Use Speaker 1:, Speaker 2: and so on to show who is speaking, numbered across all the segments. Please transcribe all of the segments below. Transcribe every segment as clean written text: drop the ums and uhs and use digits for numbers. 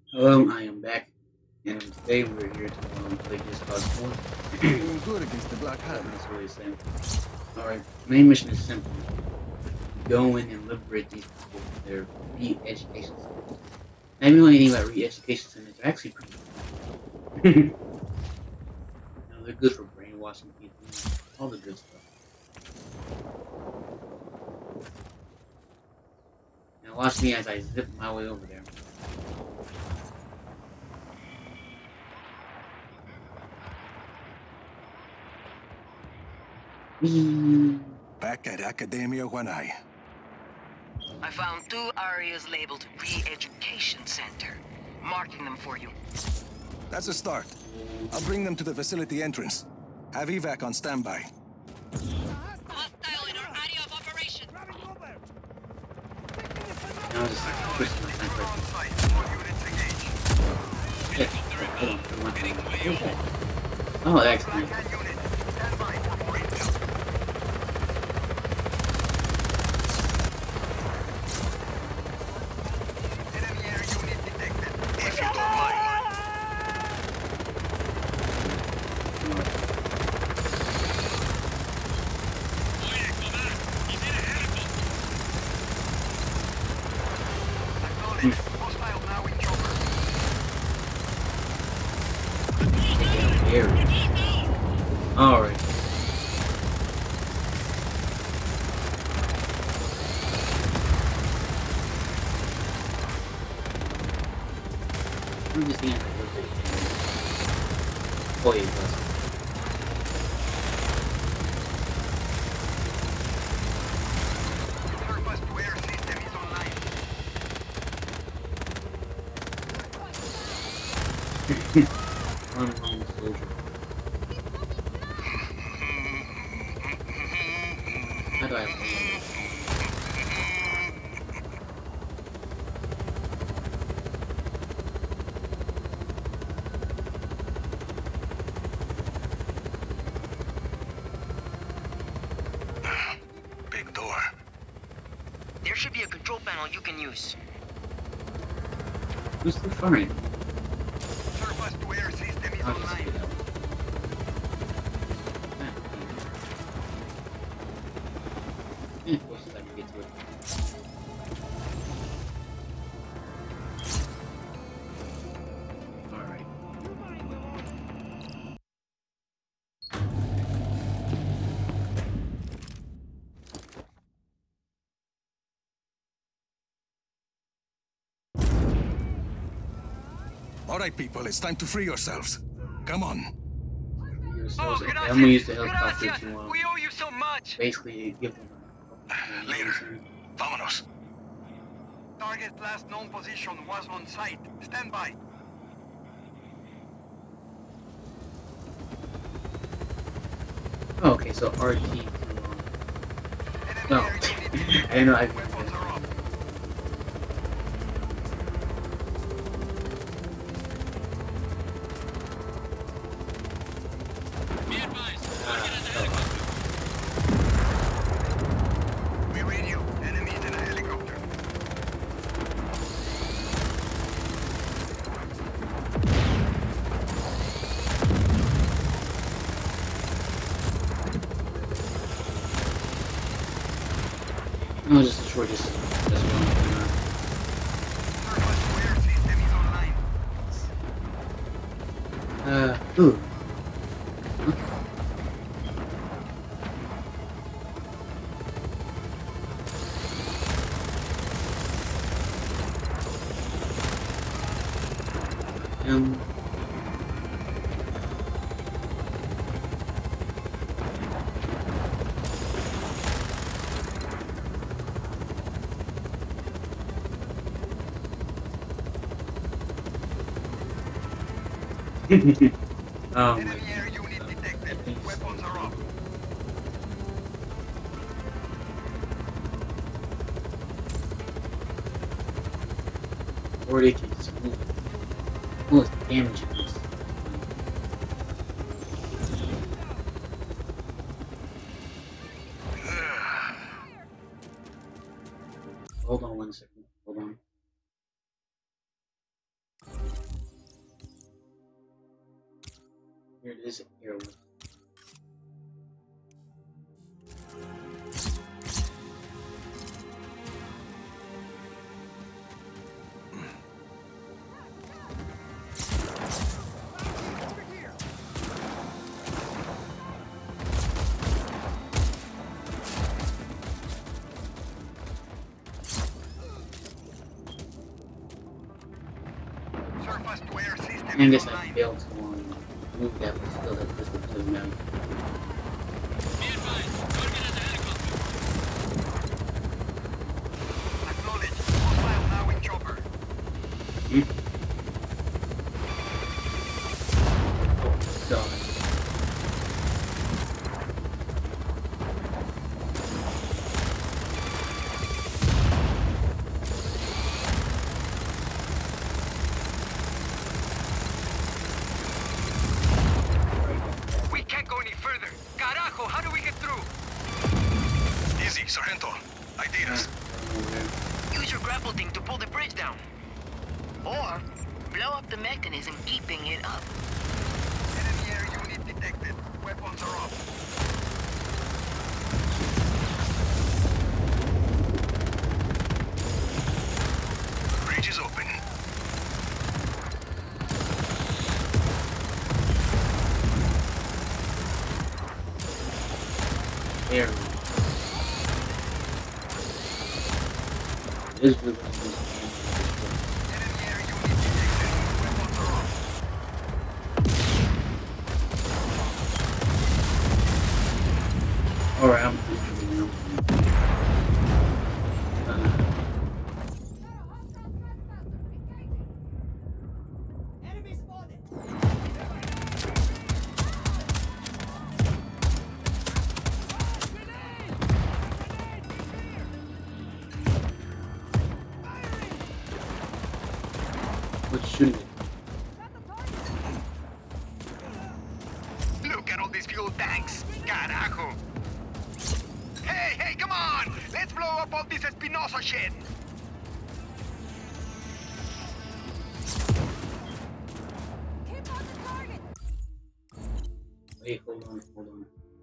Speaker 1: Hello, I am back, and today we're here to play this cause 4.
Speaker 2: Doing good against the Black Hand.
Speaker 1: That's really simple. Alright, main mission is simple. Go in and liberate these people from their re-education centers. Now, if you know anything about re-education centers, they're actually pretty good. They're good for brainwashing people, all the good stuff. Now watch me as I zip my way over there.
Speaker 2: Back at Academia when I
Speaker 3: found 2 areas labeled Re-Education Center. Marking them for you.
Speaker 2: That's a start. I'll bring them to the facility entrance. Have evac on standby.
Speaker 3: Hostile in our area of operation.
Speaker 1: Now just twist my sniper. Oh, excellent. Alright. I'm just gonna oh, yeah, it does. Unarmed soldier. How do I say it?
Speaker 2: Big door.
Speaker 3: There should be a control panel you can use.
Speaker 1: Who's still firing?
Speaker 4: Surface to air system is online.
Speaker 1: Of course, I can get to it. Alright.
Speaker 2: All right, people, it's time to free yourselves. Come on.
Speaker 4: Oh,
Speaker 1: I'm gonna use the helicopter
Speaker 4: gracias.
Speaker 1: to
Speaker 4: We owe you so much.
Speaker 1: basically give them a
Speaker 2: Leader, vámonos.
Speaker 4: Target's last known position was on site. Stand by.
Speaker 1: Oh, okay, so RT to no.
Speaker 4: Enemy air unit
Speaker 1: I didn't know I
Speaker 4: weapons are up. We read you. Enemies in a helicopter.
Speaker 1: No, just destroy this one.
Speaker 4: Surface to air system is online.
Speaker 1: Ooh. Um. Oh my
Speaker 4: Enemy air unit detected. Weapons are up.
Speaker 1: or they can just move. Oh, it's damaging this. Hold on one second. Hold on. Here it is. Here it was.
Speaker 4: Surface to air system
Speaker 1: I
Speaker 4: is
Speaker 1: guess I
Speaker 4: online.
Speaker 1: failed to move that, but still, that doesn't matter.
Speaker 4: Acknowledge. Hostile now in chopper.
Speaker 1: Hmm? Oh, God.
Speaker 4: We can't go any further. Carajo, how do we get through?
Speaker 2: Easy, Sargento. Ideas.
Speaker 3: Use your grapple thing to pull the bridge down. Or blow up the mechanism keeping it up.
Speaker 4: Enemy air unit detected. Weapons are off.
Speaker 2: Bridge is open.
Speaker 1: There. This is really
Speaker 4: Enemy air unit detected. Weapons are off.
Speaker 1: Alright, I'm thinking now. What's shooting it?
Speaker 4: Look at all these fuel tanks. Carajo. Hey, come on! Let's blow up all this Espinosa shit!
Speaker 1: Wait, hold on.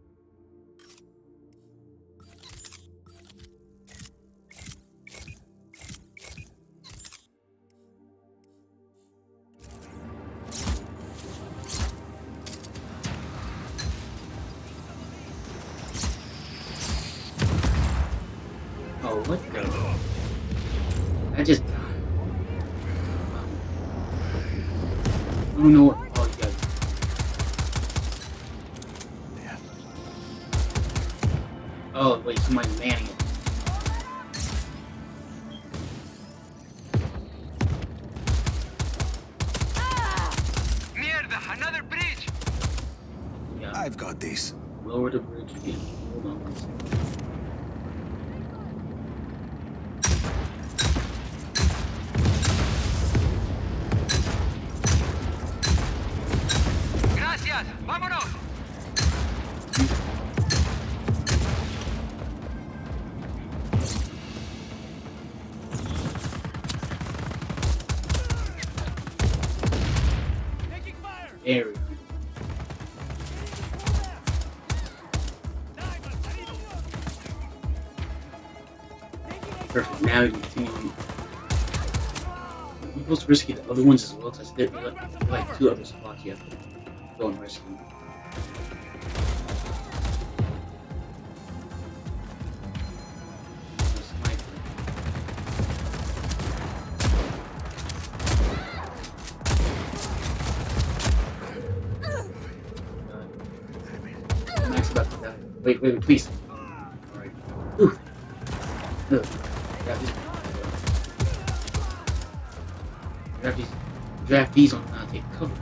Speaker 1: Oh, what the? I just died. I don't know what. Oh, you guys. Oh, wait, somebody's manning it.
Speaker 4: Mierda, another bridge!
Speaker 1: Yeah.
Speaker 2: I've got these.
Speaker 1: Lower the bridge again. Hold on one second.
Speaker 4: Gracias, vámonos!
Speaker 1: There we go. Perfect. Now you continue. You're supposed to rescue the other ones as well, because there's like 2 other spots you have to go and rescue. The sniper. Max about to die. Wait, please. Alright. Ooh. Ugh. Draft these on take cover.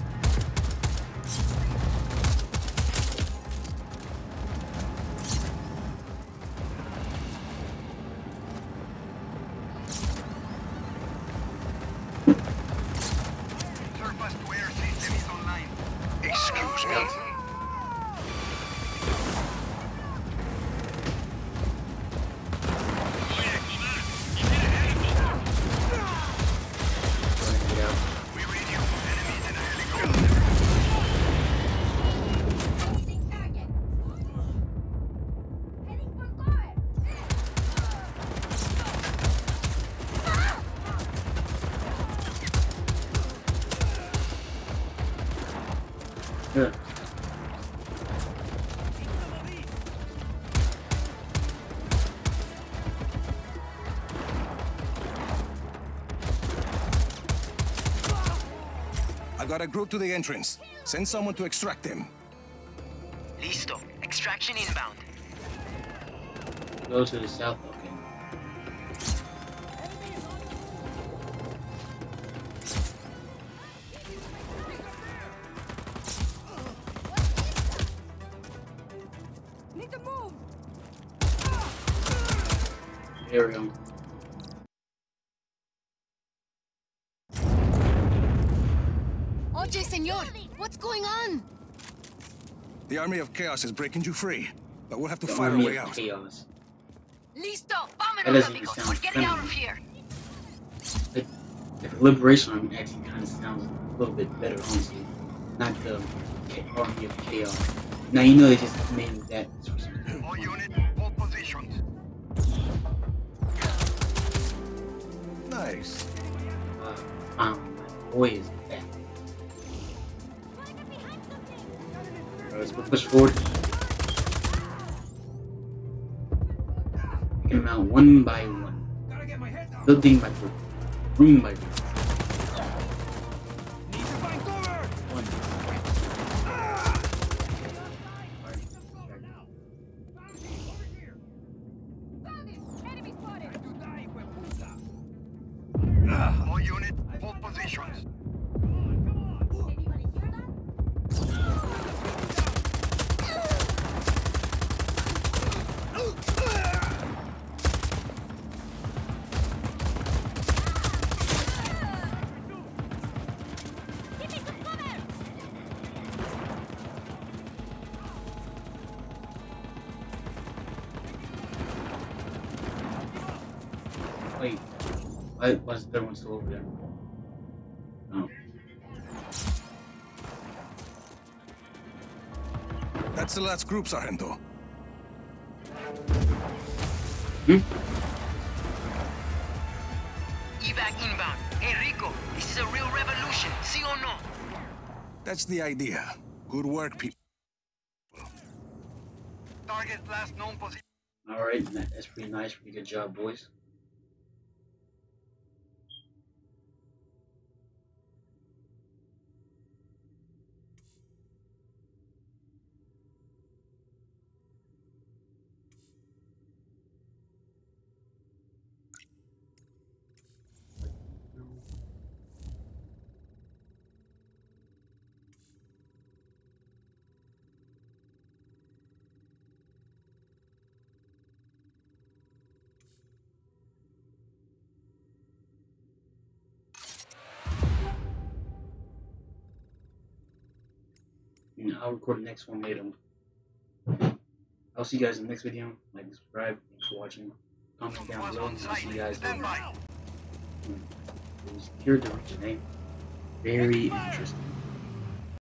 Speaker 4: Surface to air system is online.
Speaker 2: Excuse me.
Speaker 4: We read you. Enemies in a helicopter.
Speaker 1: Yeah.
Speaker 2: I got a group to the entrance. Send someone to extract him.
Speaker 3: Listo. Extraction inbound.
Speaker 1: Go to the south, okay.
Speaker 5: Need to move.
Speaker 1: There we go.
Speaker 5: Oye, señor, what's going on?
Speaker 2: The Army of Chaos is breaking you free, but we'll have to
Speaker 1: The
Speaker 2: fight our
Speaker 1: Army
Speaker 2: way
Speaker 1: of
Speaker 2: out.
Speaker 1: Chaos.
Speaker 3: Listo.
Speaker 1: That
Speaker 3: Vámonos,
Speaker 1: doesn't even
Speaker 3: amigos.
Speaker 1: sound
Speaker 3: We're getting out of
Speaker 1: friendly.
Speaker 3: here.
Speaker 1: The Liberation Army actually kind of sounds a little bit better, honestly. Not the Army of Chaos. Now you know they just named that for something.
Speaker 4: All units, hold positions.
Speaker 2: Nice.
Speaker 1: My boy is back. Alright, let's push forward. Taking them out one by one. Building by building. Room by room. One.
Speaker 4: All units, hold positions.
Speaker 1: Wait. Why was the third one still over there? Oh.
Speaker 2: That's the last group, Sargento.
Speaker 1: Hmm?
Speaker 3: Evac inbound. Enrico, this is a real revolution. See or no?
Speaker 2: That's the idea. Good work, people.
Speaker 4: Target last known position.
Speaker 1: Alright, that's pretty nice. Pretty good job, boys. And I'll record the next one later. I'll see you guys in the next video. Like and subscribe. Thanks for watching. Comment down
Speaker 4: Was
Speaker 1: below.
Speaker 4: on
Speaker 1: And I'll see
Speaker 4: site.
Speaker 1: you guys
Speaker 4: Stand
Speaker 1: later.
Speaker 4: by.
Speaker 1: It was pure direction, eh? Very interesting.